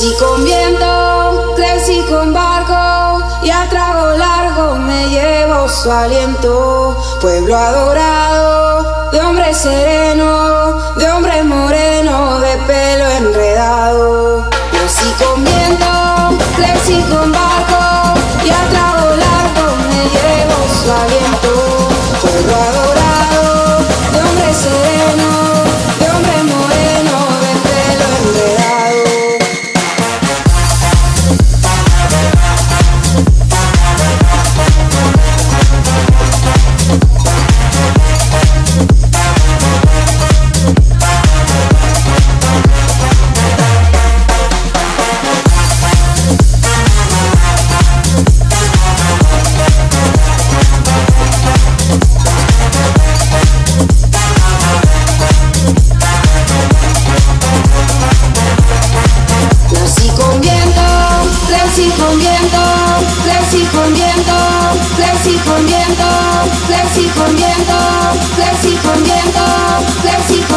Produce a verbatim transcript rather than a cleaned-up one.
Nací con viento, crecí con barco y a trago largo me llevo su aliento. Pueblo adorado, de hombre sereno, de hombre moreno, de pelo enredado. Nací con viento, crecí con barco y a trago largo me llevo su aliento. Pueblo adorado, de hombre sereno, de hombre moreno, de pelo enredado. Crecí con viento, crecí con viento, crecí con viento, crecí con viento, crecí con viento, crecí con viento, crecí con